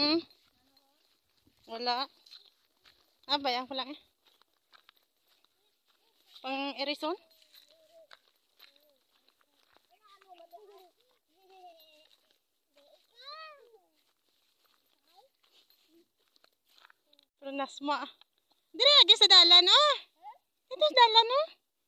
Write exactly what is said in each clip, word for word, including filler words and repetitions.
Hmm? Wala. Ah, bayang ko lang eh. Pang erison? Pero nasma. Diri lagi sa dalan ah. Ito sa dalan ah.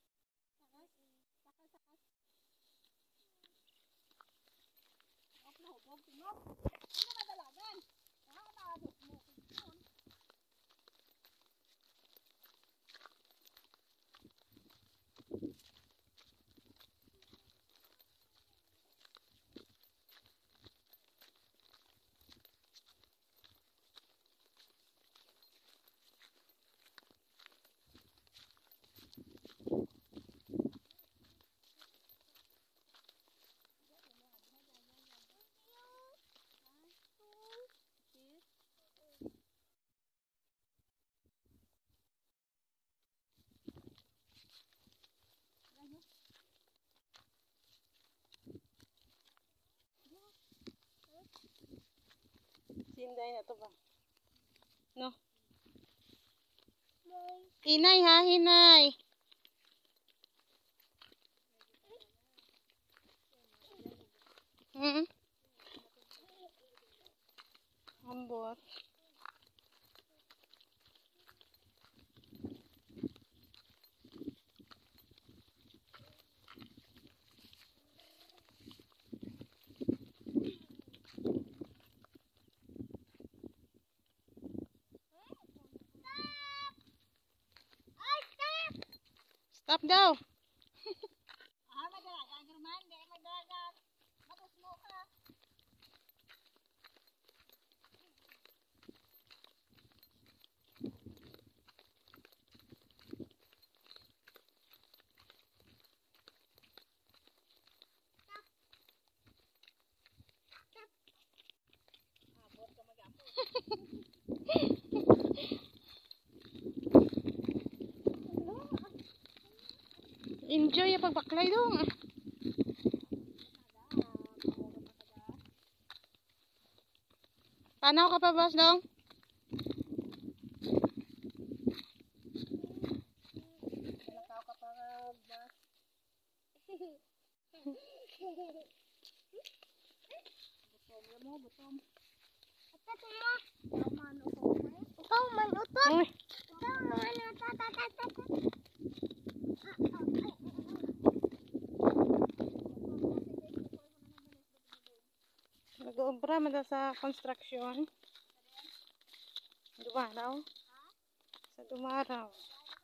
Sinday na to ba? No. Hinay ha, hinay. Hmm. Ambot. Stop daw. Ah, madalagan naman, di madalagan. Matusmo ka. Enjoy yung pagbaklay dong. Paano ka pa bas dong? Nakaw ka pa bas. Butom mo, butom. Atat mo. Ikaw man utot. Ikaw man utot. Uy. Ikaw man utot. Nag-uubra man daw sa construction. Dumaraw. Sa dumaraw.